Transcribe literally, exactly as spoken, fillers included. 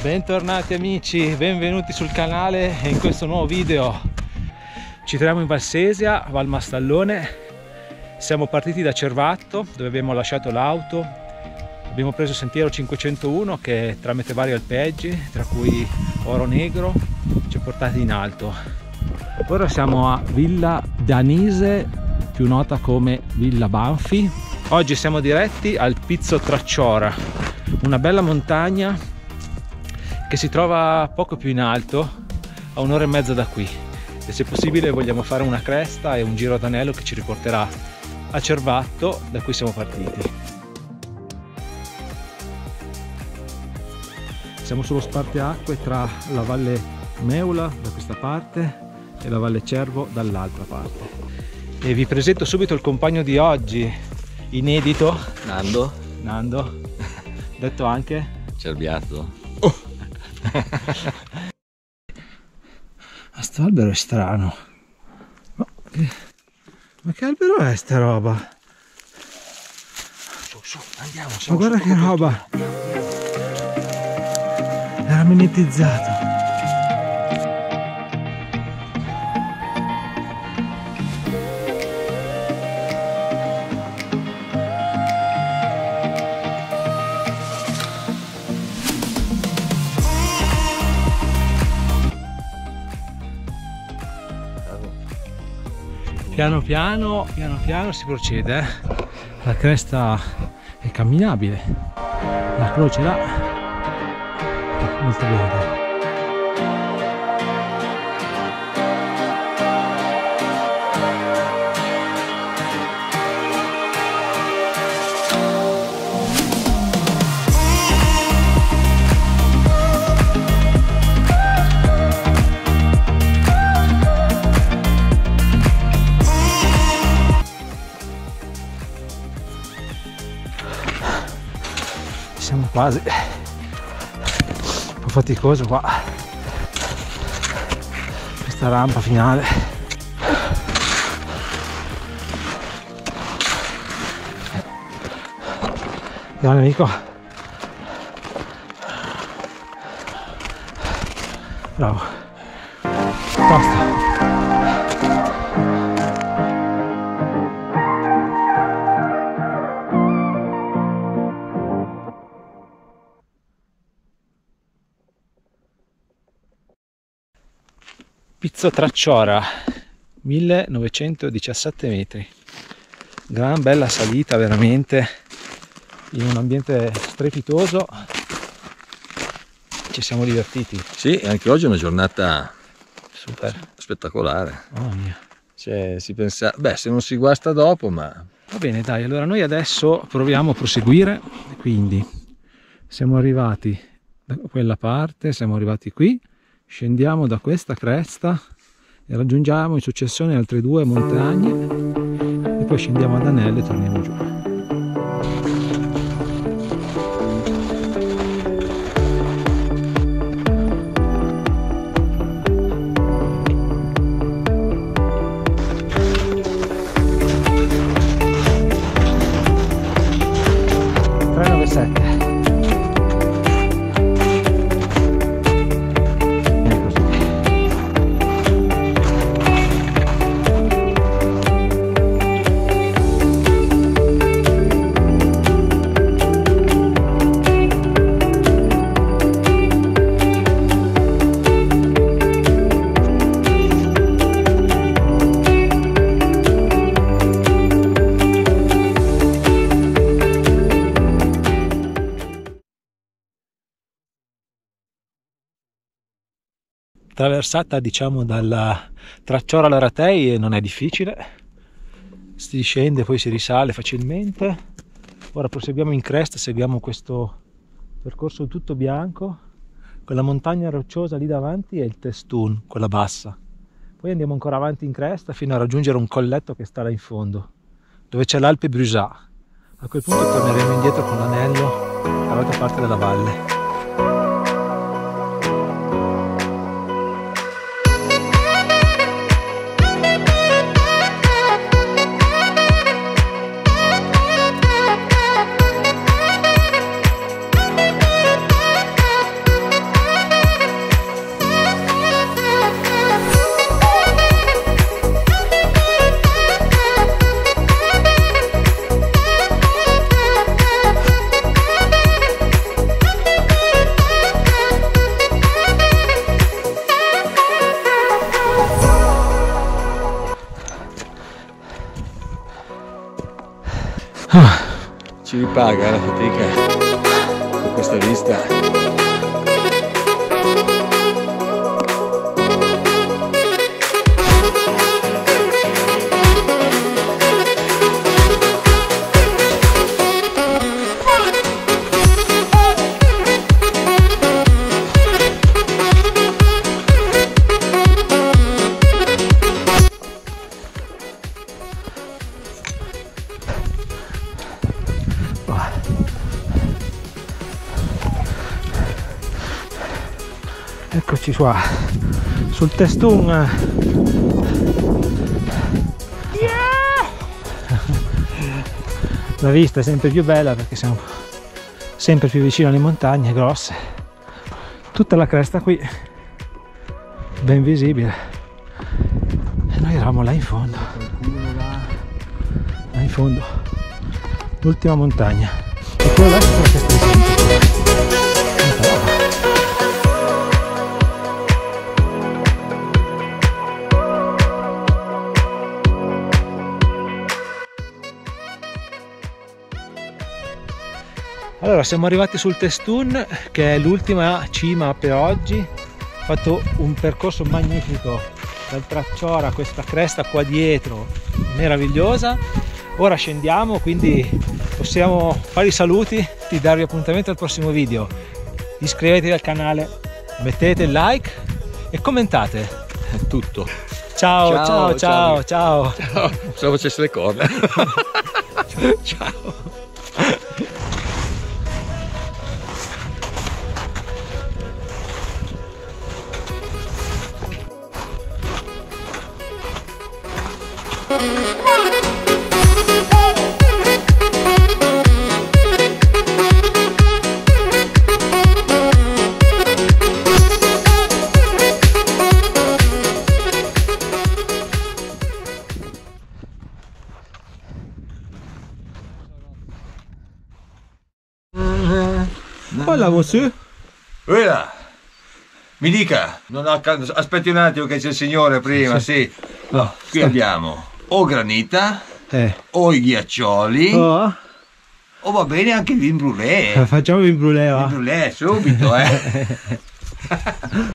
Bentornati amici, benvenuti sul canale e in questo nuovo video. Ci troviamo in Valsesia, Val Mastallone. Siamo partiti da Cervatto, dove abbiamo lasciato l'auto. Abbiamo preso il sentiero cinquecentouno che tramite vari alpeggi, tra cui Oro Negro, ci ha portati in alto. Ora siamo a Villa Danise, più nota come Villa Banfi. Oggi siamo diretti al Pizzo Tracciora, una bella montagna che si trova poco più in alto, a un'ora e mezza da qui, e se possibile vogliamo fare una cresta e un giro ad anello che ci riporterà a Cervatto, da cui siamo partiti. Siamo sullo spartiacque tra la Valle Meula da questa parte e la Valle Cervo dall'altra parte. E vi presento subito il compagno di oggi, inedito, Nando, Nando, detto anche Cerbiato. Ma sto albero è strano. Ma che, ma che albero è sta roba? Su, su, andiamo. Ma guarda che roba! Era mimetizzato. Piano piano, piano piano si procede, eh? La cresta è camminabile, la croce là, molto bene. Siamo quasi, un po' faticoso qua, questa rampa finale. Grande amico, bravo, basta. Pizzo Tracciora, millenovecentodiciassette metri, gran bella salita veramente, in un ambiente strepitoso, ci siamo divertiti. Sì, anche oggi è una giornata super spettacolare. Oh mia. Cioè, si pensa, beh, se non si guasta dopo, ma... Va bene, dai, allora noi adesso proviamo a proseguire, quindi siamo arrivati da quella parte, siamo arrivati qui. Scendiamo da questa cresta e raggiungiamo in successione altre due montagne e poi scendiamo ad anello e torniamo giù. tre nove sette. Traversata diciamo dalla Tracciora alla Ratei non è difficile, si scende poi si risale facilmente. Ora proseguiamo in cresta, seguiamo questo percorso tutto bianco, quella montagna rocciosa lì davanti è il Testun, quella bassa. Poi andiamo ancora avanti in cresta fino a raggiungere un colletto che sta là in fondo, dove c'è l'Alpe Brusat. A quel punto torneremo indietro con l'anello dall'altra parte della valle. Ci ripaga la fatica con questa vista. Eccoci qua sul Testun. Yeah! La vista è sempre più bella perché siamo sempre più vicino alle montagne grosse. Tutta la cresta qui ben visibile e noi eravamo là in fondo, là in fondo, l'ultima montagna, e quello là è la cresta di Santo. Allora, siamo arrivati sul Testun, che è l'ultima cima per oggi. Ho fatto un percorso magnifico dal Tracciora a questa cresta qua dietro, meravigliosa. Ora scendiamo, quindi possiamo fare i saluti, ti darvi appuntamento al prossimo video. Iscrivetevi al canale, mettete il like e commentate. È tutto. Ciao, ciao, ciao, ciao. Ciao. Ciao. Se facessi le corna. Ciao. Hola, monsieur. Quella, mi dica, non ho, aspetti un attimo che c'è il signore prima, sì. No, qui abbiamo o granita, eh. o i ghiaccioli, Oh. o va bene anche il vin brûlé. Facciamo il vin brûlé, va? Il vin brûlé subito, eh.